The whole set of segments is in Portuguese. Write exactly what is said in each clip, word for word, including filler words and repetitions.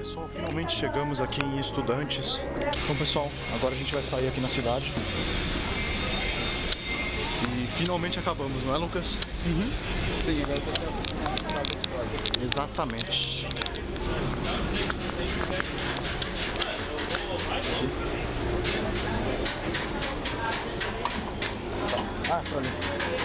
Pessoal, finalmente chegamos aqui em Estudantes. Então pessoal, agora a gente vai sair aqui na cidade. E finalmente acabamos, não é, Lucas? Uhum. Sim, agora tá. Exatamente. Ah, tá ali.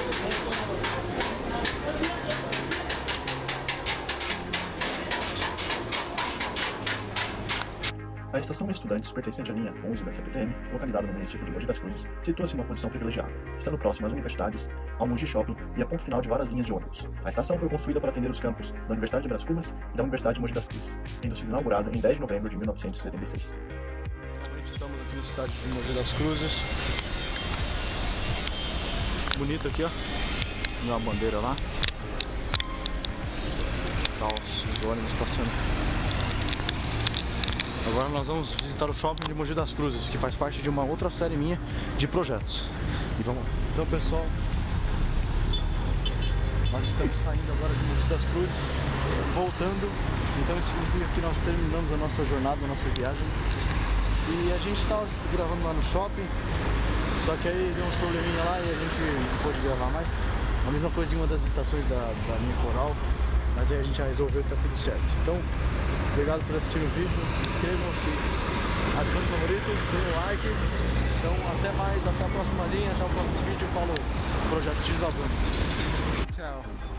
A estação Estudantes, pertencente à linha onze da C P T M, localizada no município de Mogi das Cruzes, situa-se em uma posição privilegiada, estando próxima às universidades, ao Mogi Shopping e a ponto final de várias linhas de ônibus. A estação foi construída para atender os campos da Universidade de Brás Cubas e da Universidade de Mogi das Cruzes, tendo sido inaugurada em dez de novembro de mil novecentos e setenta e seis. Estamos aqui na cidade de Mogi das Cruzes. Bonito aqui, ó. Tem uma bandeira lá. Tá os ônibus passando. Agora nós vamos visitar o shopping de Mogi das Cruzes, que faz parte de uma outra série minha de projetos. E vamos lá. Então pessoal, nós estamos saindo agora de Mogi das Cruzes, voltando. Então isso significa que nós terminamos a nossa jornada, a nossa viagem. E a gente estava gravando lá no shopping, só que aí deu uns probleminha lá e a gente não pôde gravar mais. A mesma coisa em uma das estações da, da linha Coral. Mas aí a gente já resolveu que tá tudo certo. Então, obrigado por assistir o vídeo. Inscrevam-se, ativem favoritos, deem um like. Então, até mais, até a próxima linha, até o próximo vídeo. Falou, Projeto X da Banda. Tchau.